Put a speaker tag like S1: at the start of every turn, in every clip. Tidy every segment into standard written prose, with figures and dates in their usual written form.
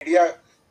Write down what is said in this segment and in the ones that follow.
S1: भेड़िया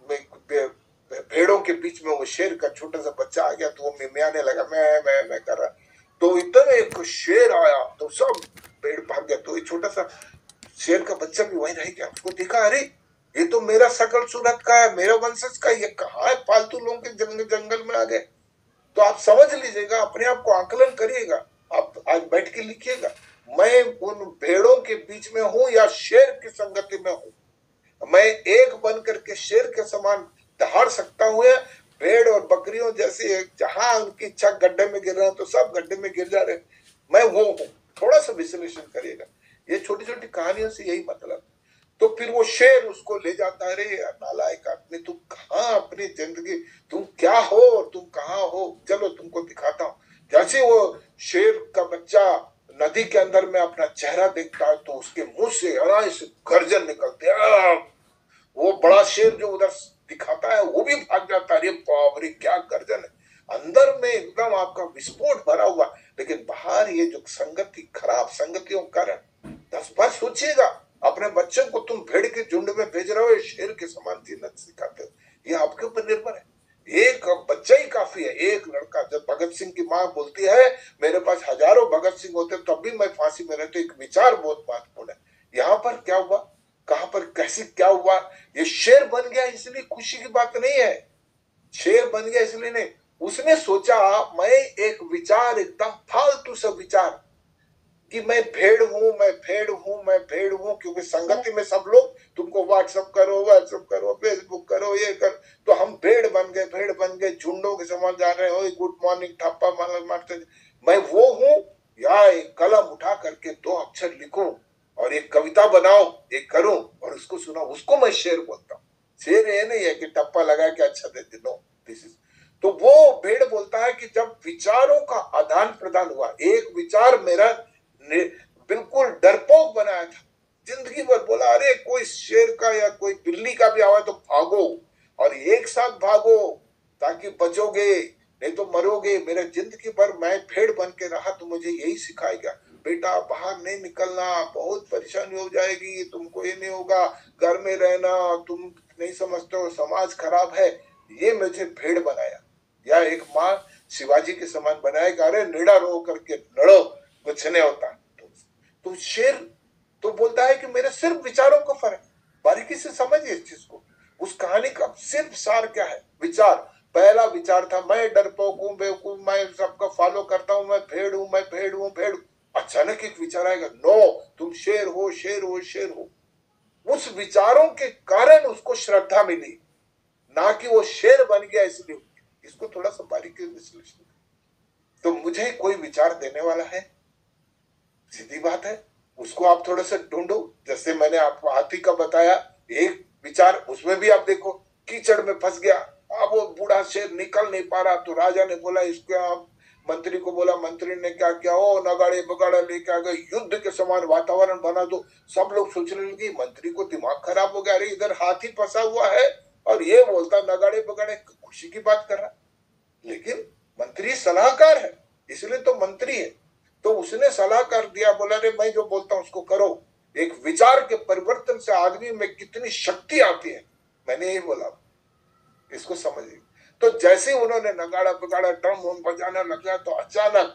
S1: भेड़ों के बीच में वो शेर का छोटा सा बच्चा आ गया, तो वो मिमियाने लगा, मैं कर रहा। तो इतने एक शेर आया तो सब भेड़ भाग गया, तो ये छोटा सा शेर का बच्चा भी वहीं रह गया। उसको देखा, अरे ये तो मेरा शकल सूरत का है, मेरा वंशज का, ये कहाँ है, फालतू लोगों के जंगल में आ गए। तो आप समझ लीजिएगा, अपने आप को आकलन करिएगा, आप आज बैठ के लिखिएगा, मैं उन भेड़ों के बीच में हूं या शेर की संगति में हूं। मैं एक बन करके शेर के समान दहाड़ सकता हूं, या भेड़ और बकरियों जैसे जहां उनकी इच्छा गड्ढे में गिर रहे हैं तो सब गड्ढे में गिर जा रहे हैं, मैं वो हूं। थोड़ा सा विश्लेषण करिएगा, ये छोटी छोटी कहानियों से यही मतलब। तो फिर वो शेर उसको ले जाता है, अरे नालायक आदमी, तुम कहाँ अपनी जिंदगी, तुम क्या हो और तुम कहाँ हो, चलो तुमको दिखाता हूँ। जैसे वो शेर का बच्चा नदी के अंदर में अपना चेहरा देखता है, तो उसके मुंह से अनायास गर्जन निकलते हैं। वो बड़ा शेर जो उधर दिखाता है वो भी भाग जाता है, अरे बाप रे क्या गर्जन है। अंदर में एकदम आपका विस्फोट भरा हुआ, लेकिन बाहर ये जो संगति, खराब संगतियों के कारण 10 बार सोचिएगा। अपने बच्चों को तुम भेड़ के झुंड में भेज रहे हो, शेर के समान जीना सिखाते हो, ये आपके ऊपर निर्भर है। एक बच्चा ही काफी है, एक लड़का। जब भगत सिंह की माँ बोलती है मेरे पास हजारों भगत सिंह होते तब भी मैं फांसी में रहता, एक विचार बहुत महत्वपूर्ण है। यहाँ पर क्या हुआ, कहां पर कैसे क्या हुआ, ये शेर बन गया इसलिए खुशी की बात नहीं है, शेर बन गया इसलिए नहीं। उसने सोचा मैं एक विचार, एकदम फालतू सा विचार, कि मैं भेड़ हूं, मैं भेड़ हूं, मैं भेड़ हूं, क्योंकि संगति में सब लोग तुमको व्हाट्सएप करो, फेसबुक करो, ये कर, तो हम भेड़ बन गए, भेड़ बन गए, झुंडों के समान जा रहे हो, गुड मॉर्निंग ठप्पा मारते। मैं वो हूं, या एक कलम उठा करके 2 अक्षर लिखूं और एक कविता बनाओ, एक करूं और उसको सुनाओ, उसको मैं शेर बोलता हूँ। शेर ये नहीं है कि टप्पा लगा के अच्छा दे दे, नो दिस इज। तो वो भेड़ बोलता है कि जब विचारों का आदान प्रदान हुआ, एक विचार मेरा बिल्कुल डरपोक बनाया था, जिंदगी भर बोला अरे कोई शेर का या कोई बिल्ली का भी आवा तो भागो, और एक साथ भागो ताकि बचोगे, नहीं तो मरोगे। मेरा जिंदगी भर मैं भेड़ बन के रहा तो मुझे यही सिखाएगा, बेटा बाहर नहीं निकलना, बहुत परेशानी हो जाएगी, तुमको ये नहीं होगा, घर में रहना, तुम नहीं समझते हो समाज खराब है। ये मुझे भेड़ बनाया, या एक माँ शिवाजी के समान बनाएगा, अरे निडर रो करके लड़ो, कुछ नहीं होता। तो शेर तो बोलता है कि मेरे सिर्फ विचारों का फर्क। बारीकी से समझिए इस चीज को, उस कहानी का सिर्फ सार क्या है, विचार। पहला विचार था मैं डरपोक हूं, बेवकूफ, मैं सबका फॉलो करता हूं, मैं भेड़ हूं, मैं भेड़ हूं, भेड़। अचानक एक विचार आएगा, नो तुम शेर हो, शेर हो, शेर हो। उस विचारों के कारण उसको श्रद्धा मिली, ना कि वो शेर बन गया इसलिए। इसको थोड़ा सा बारीकी विश्लेषण। तो मुझे कोई विचार देने वाला है, सीधी बात है, उसको आप थोड़ा सा ढूंढो। जैसे मैंने आपको हाथी का बताया, एक विचार, उसमें भी आप देखो कीचड़ में फंस गया, अब वो बूढ़ा शेर निकल नहीं पा रहा, तो राजा ने बोला इसको, आप मंत्री को बोला, मंत्री ने क्या किया, ओ नगाड़े बगाड़ा लेके आ गए, युद्ध के समान वातावरण बना दो। सब लोग सोचने लगे मंत्री को दिमाग खराब हो गया, अरे इधर हाथी फंसा हुआ है और ये बोलता नगाड़े बगाड़े, खुशी की बात कर रहा। लेकिन मंत्री सलाहकार है, इसलिए तो मंत्री है। तो उसने सलाह कर दिया, बोला रे मैं जो बोलता हूं उसको करो। एक विचार के परिवर्तन से आदमी में कितनी शक्ति आती है, मैंने यही बोला, इसको समझिए। तो जैसे उन्होंने नगाड़ा बगाड़ा ड्रम बजाना लगा, तो अचानक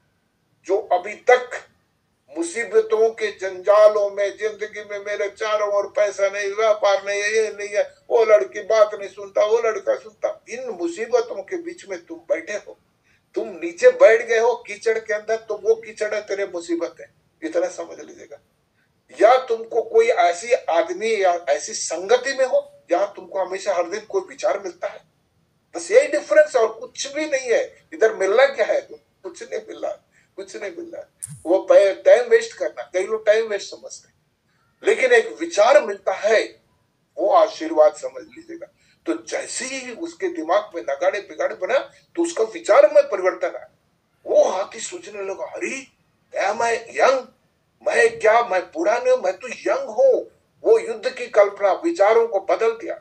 S1: जो अभी तक मुसीबतों के जंजालों में, जिंदगी में मेरे चारों ओर पैसा नहीं, व्यापार नहीं, ये नहीं है, वो लड़की बात नहीं सुनता, वो लड़का सुनता, इन मुसीबतों के बीच में तुम बैठे हो, तुम नीचे बैठ गए हो कीचड़ के अंदर, तो वो कीचड़ है तेरे मुसीबत है, इतना समझ लीजिएगा। या तुमको कोई ऐसी आदमी या ऐसी संगति में हो जहां तुमको हमेशा हर दिन कोई विचार मिलता है, बस यही डिफरेंस, और कुछ भी नहीं है। इधर मिलना क्या है, कुछ नहीं मिल रहा, कुछ नहीं मिल रहा। वो टाइम वेस्ट करना, कई लोग टाइम वेस्ट समझते हैं, लेकिन एक विचार मिलता है, वो आशीर्वाद समझ लीजिएगा। तो जैसे ही उसके दिमाग में नगाड़े बिगाड़े बना, तो उसका विचार में परिवर्तन आया। वो हाथी सोचने लगा, अरे क्या मैं यंग, मैं क्या, मैं बूढ़ा नहीं हूं, मैं तो यंग हूं। वो युद्ध की कल्पना विचारों को बदल दिया।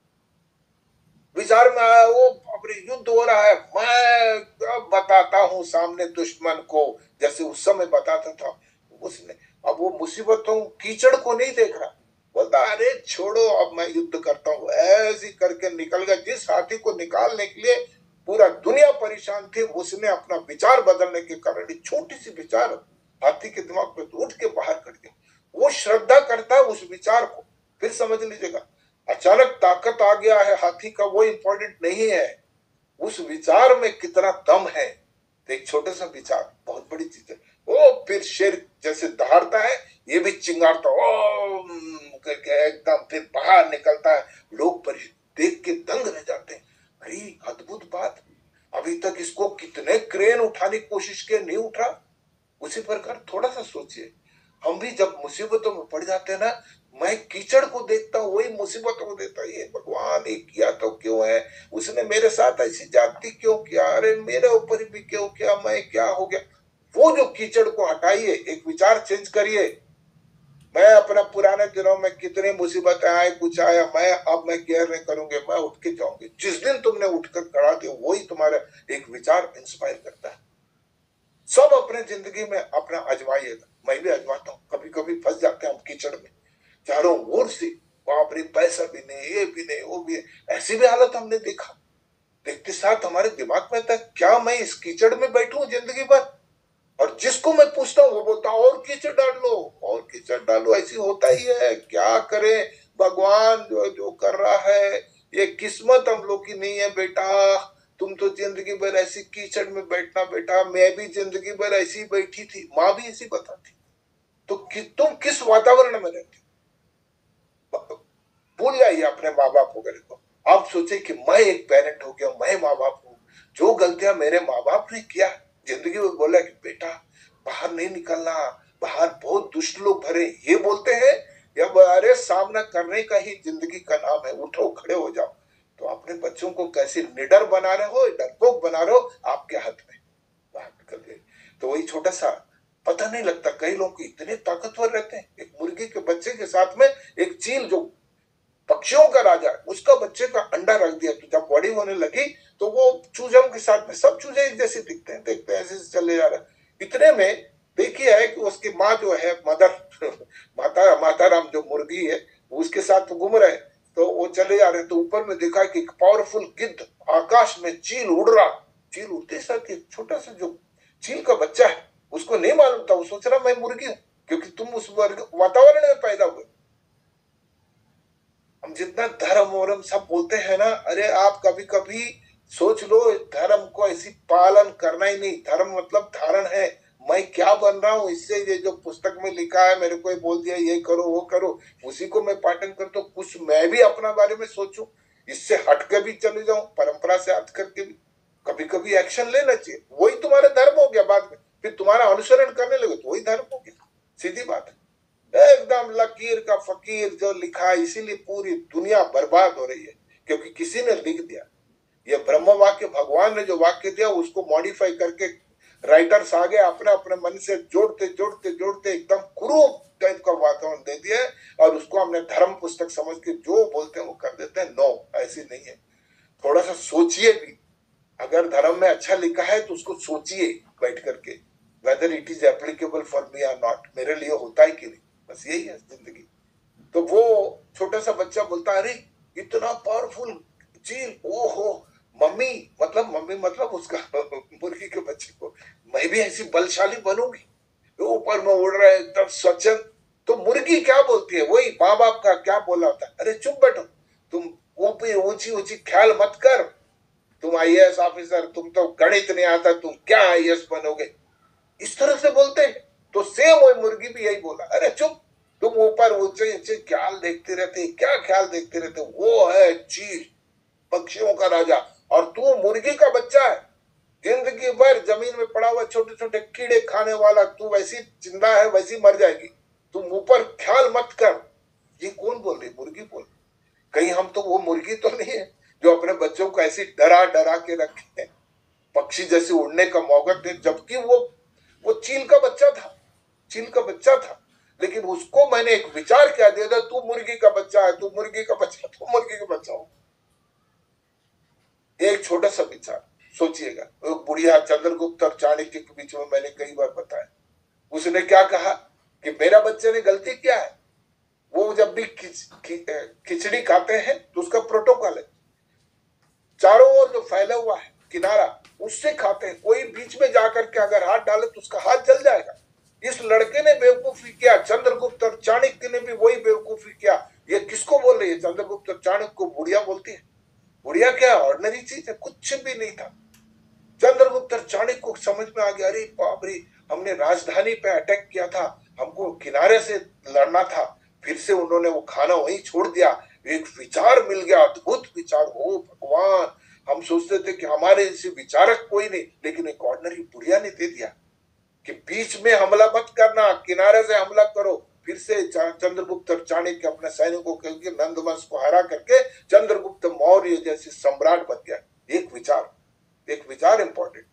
S1: विचार में आया, वो अपने युद्ध हो रहा है, मैं बताता हूं सामने दुश्मन को, जैसे उस समय बताता था। उसने अब वो मुसीबतों कीचड़ को नहीं देख रहा, बोलता अरे छोड़ो अब मैं युद्ध करता हूँ, ऐसी करके निकल गया। जिस हाथी को निकालने के लिए पूरा दुनिया परेशान थी, उसने अपना विचार बदलने के कारण एक छोटी सी विचार हाथी के दिमाग में उठ के बाहर कर दिया। वो श्रद्धा करता है उस विचार को। फिर समझ लीजिएगा, अचानक ताकत आ गया है हाथी का, वो इंपॉर्टेंट नहीं है, उस विचार में कितना दम है। तो एक छोटा सा विचार बहुत बड़ी चीज है। वो फिर शेर जैसे दहाड़ता है, ये भी चिंगारता ओम करके एकदम फिर बाहर निकलता है। लोग देख के दंग रह जाते हैं, अरे अद्भुत बात, अभी तक इसको कितने क्रेन उठाने की कोशिश किए, नहीं उठा। उसी प्रकार थोड़ा सा सोचिए, हम भी जब मुसीबतों में पड़ जाते हैं ना, मैं कीचड़ को देखता हूँ, वही मुसीबतों को देखता, ये भगवान ये किया तो क्यों है, उसने मेरे साथ ऐसी जाति क्यों किया, अरे मेरे ऊपर भी क्यों किया, मैं क्या हो गया। वो जो कीचड़ को हटाइए, एक विचार चेंज करिए, मैं अपना पुराने दिनों में कितनी मुसीबतें आए, कुछ आया, मैं केयर नहीं करूंगी, मैं उठ के जाऊंगी। जिस दिन तुमने उठकर खड़ा दिया, वही तुम्हारा एक विचार इंस्पायर करता है। सब अपने जिंदगी में अपना आजमाइएगा, मैं भी आजमाता हूँ। कभी कभी फंस जाते हैं हम कीचड़ में, चारों ओर से बाप रे, पैसा भी नहीं, ये भी नहीं, वो भी नहीं, ऐसी भी हालत हमने देखा। देखते साथ हमारे दिमाग में था, क्या मैं इस कीचड़ में बैठूं जिंदगी भर। और जिसको मैं पूछता हूँ वो बोलता और कीचड़ डाल लो, और कीचड़ डालो, ऐसी होता ही है, क्या करें। भगवान जो जो कर रहा है, ये किस्मत हम लोग की नहीं है बेटा। तुम तो जिंदगी भर ऐसी कीचड़ में बैठना बेटा, मैं भी जिंदगी भर ऐसी बैठी थी, माँ भी ऐसी बताती। तो तुम किस वातावरण में रहते, भूल जाइए अपने माँ बाप वगैरह को। आप सोचे कि मैं एक पेरेंट हो गया, मैं माँ बाप हूँ, जो गलतियां मेरे माँ बाप ने किया जिंदगी में, बोला कि बेटा बाहर नहीं निकलना, बाहर बहुत दुष्ट लोग भरे, ये बोलते हैं, या अरे सामना करने का ही जिंदगी का नाम है, उठो खड़े हो जाओ। तो अपने बच्चों को कैसे निडर बना रहे हो, डरपोक बना रहे हो, आपके हाथ में बाहर निकल गए। तो वही छोटा सा, पता नहीं लगता, कई लोग इतने ताकतवर रहते हैं। एक मुर्गी के बच्चे के साथ में एक चील जो पक्षियों का राजा, उसका बच्चे का अंडा रख दिया, तो जब बड़ी होने लगी तो वो चूजों के साथ में, सब चूजे एक जैसे दिखते हैं, देखते हैं ऐसे चले जा रहे हैं। इतने में देखिए है कि उसकी माँ जो है, मदर माता राम जो मुर्गी है, उसके साथ तो घूम रहे, तो वो चले जा रहे, तो ऊपर में देखा कि एक पावरफुल गिद्ध आकाश में चील उड़ रहा। चील उड़ते साथ एक छोटा सा जो चील का बच्चा है, उसको नहीं मालूम था, वो सोच रहा मैं मुर्गी हूं, क्योंकि तुम उस वातावरण में पैदा हुए। हम जितना धर्म वरम सब बोलते हैं ना, अरे आप कभी कभी सोच लो, धर्म को ऐसी पालन करना ही नहीं। धर्म मतलब धारण है, मैं क्या बन रहा हूँ इससे, ये जो पुस्तक में लिखा है, मेरे को बोल दिया ये करो वो करो, उसी को मैं पाठन करता हूँ। कुछ मैं भी अपना बारे में सोचूं, इससे हट के भी चले जाऊं, परंपरा से हट करके भी कभी कभी एक्शन लेना चाहिए। वही तुम्हारा धर्म हो गया, बाद में फिर तुम्हारा अनुसरण करने लगे तो वही धर्म हो गया, सीधी बात है। एकदम लकीर का फकीर जो लिखा है, इसीलिए पूरी दुनिया बर्बाद हो रही है, क्योंकि किसी ने लिख दिया। ये ब्रह्म वाक्य भगवान ने जो वाक्य दिया, उसको मॉडिफाई करके राइटर्स आगे अपने अपने मन से जोड़ते जोड़ते जोड़ते एकदम कुरूप टाइप का वातावरण दे दिया है, और उसको हमने धर्म पुस्तक समझ के जो बोलते हैं वो कर देते हैं। नो, ऐसी नहीं है। थोड़ा सा सोचिए भी, अगर धर्म में अच्छा लिखा है तो उसको सोचिए बैठ करके, whether it is applicable for me और नॉट, मेरे लिए होता है कि नहीं, बस यही है जिंदगी। तो वो छोटा सा बच्चा बोलता, अरे इतना पावरफुल चील, ओहो मम्मी मतलब उसका मुर्गी के बच्चे को, मैं भी ऐसी बलशाली बनूंगी, ऊपर में उड़ रहा है एकदम स्वच्छंद। तो मुर्गी क्या बोलती है, वही माँ बाप का क्या बोला होता है, अरे चुप बैठो, तुम ऊपरी ऊंची ऊंची ख्याल मत कर, तुम आईएएस ऑफिसर, तुम तो गणित नहीं आता, तुम क्या आईएएस बनोगे, इस तरह से बोलते हैं। तो सेम वही मुर्गी भी यही बोला, अरे चुप, तुम ऊपर ऊंचे ऊंचे ख्याल देखते रहते, क्या ख्याल देखते रहते, वो है चील, पक्षियों का राजा, और तू मुर्गी का बच्चा है, जिंदगी भर जमीन में पड़ा हुआ छोटे छोटे कीड़े खाने वाला, तू वैसी जिंदा है वैसी मर जाएगी, तुम ऊपर ख्याल मत कर। ये कौन बोल रही, मुर्गी बोल। कहीं हम तो वो मुर्गी तो नहीं है जो अपने बच्चों को ऐसी डरा डरा के रखे हैं, पक्षी जैसे उड़ने का मौका दे, जबकि वो चील का बच्चा था, चील का बच्चा था। लेकिन उसको मैंने एक विचार क्या दिया था, तू मुर्गी का बच्चा है, तू मुर्गी का बच्चा, तू मुर्गी का बच्चा हो। एक छोटा सा विचार सोचिएगा। बुढ़िया चंद्रगुप्त और चाणक्य के बीच में मैंने कई बार बताया, उसने क्या कहा कि मेरा बच्चे ने गलती किया है, वो जब भी खिचड़ी खाते हैं तो उसका प्रोटोकॉल है, चारों ओर जो फैला हुआ है किनारा उससे खाते हैं। कोई बीच में जाकर के अगर हाथ डाले तो उसका हाथ जल जाएगा। इस लड़के ने बेवकूफी किया, चंद्रगुप्त और चाणक्य ने भी वही बेवकूफी किया। ये किसको बोल रही है? चंद्रगुप्त और चाणक्य को बुढ़िया बोलती है। बुढ़िया क्या ऑर्डिनरी चीज है, कुछ भी नहीं था। चंद्रगुप्त और चाणक्य को समझ में आ गया, अरे बाप रे, हमने राजधानी पे अटैक किया था, हमको किनारे से लड़ना था। फिर से उन्होंने वो खाना वहीं छोड़ दिया। एक विचार मिल गया, अद्भुत विचार। ओ भगवान, हम सोचते थे कि हमारे जैसे विचारक कोई नहीं, लेकिन एक ऑर्डिनरी बुढ़िया ने दे दिया कि बीच में हमला मत करना, किनारे से हमला करो। फिर से चंद्रगुप्त और चाणक्य अपने सैनिकों के नंदवंश को हरा करके चंद्रगुप्त मौर्य जैसे सम्राट बन गया। एक विचार इंपॉर्टेंट।